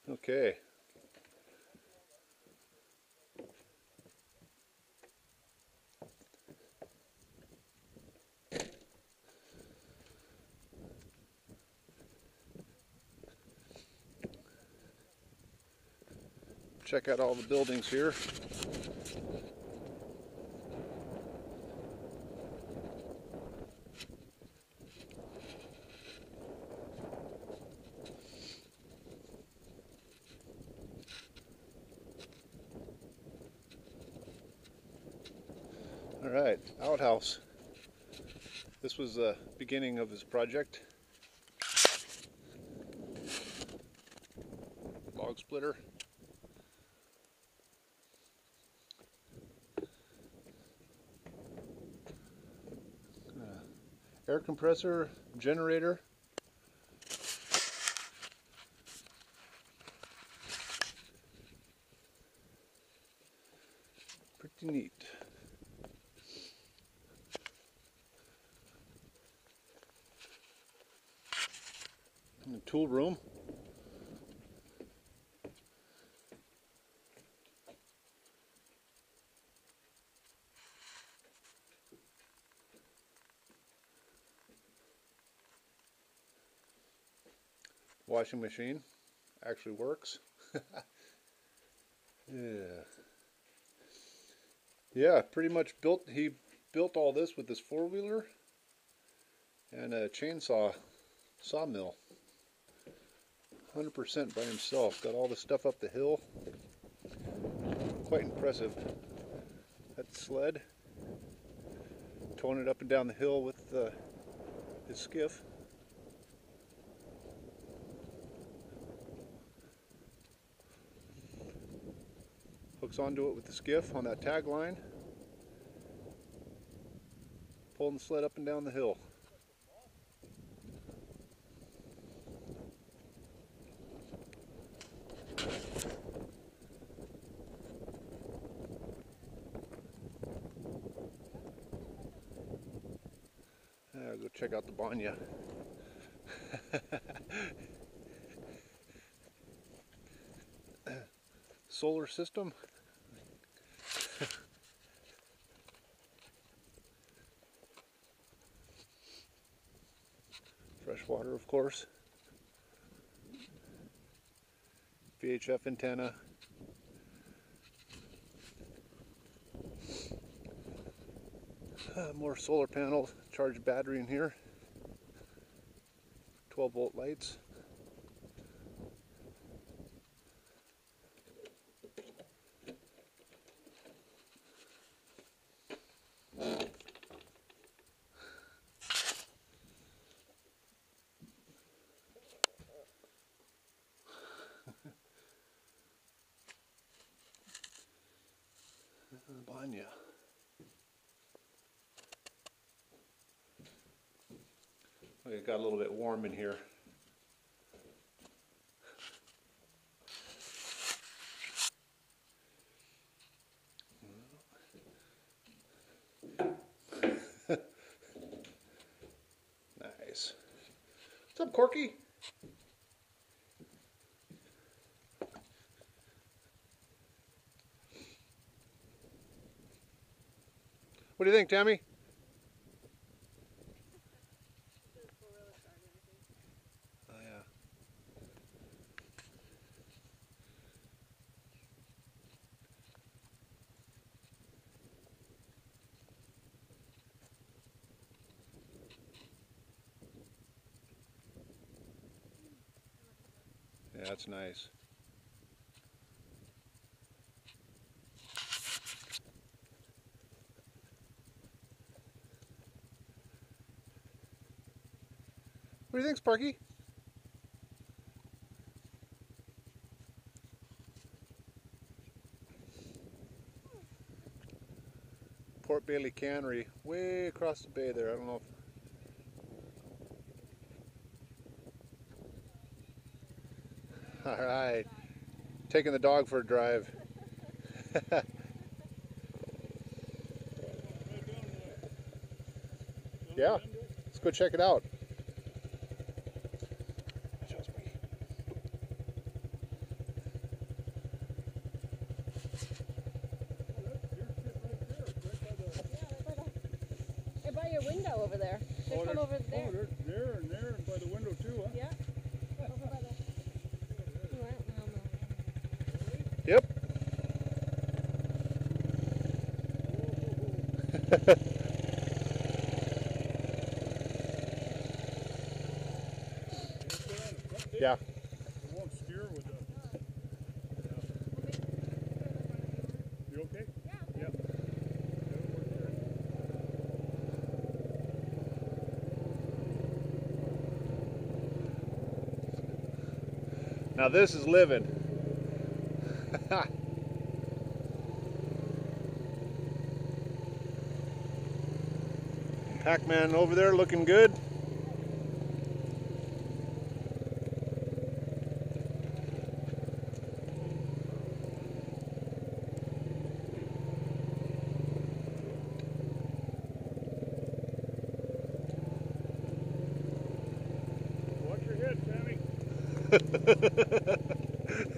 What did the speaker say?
Okay. Check out all the buildings here. All right, outhouse. This was the beginning of his project. Log splitter. Air compressor, generator. Pretty neat. In the tool room. Washing machine actually works. Yeah, pretty much he built all this with this four-wheeler and a chainsaw sawmill. 100% by himself. Got all the stuff up the hill. Quite impressive. That sled, towing it up and down the hill with his skiff. Hooks onto it with the skiff on that tag line. Pulling the sled up and down the hill. I'll go check out the banya. Solar system. Fresh water, of course. VHF antenna. More solar panels, charged battery in here. 12-volt lights. Banya. It got a little bit warm in here. Nice. What's up, Corky? What do you think, Tammy? Oh, yeah. Yeah, that's nice. What do you think, Sparky? Port Bailey Cannery, way across the bay there. I don't know if... All right, taking the dog for a drive. Yeah, let's go check it out. window over there. There's some over there. Oh, there's there and there and by the window too, huh? Yeah. Over by the... Well, no. Yep. Yeah. It won't steer with the... You okay? Yeah. Yeah. Now this is living. Pac-Man over there looking good. Watch your head, Sammy.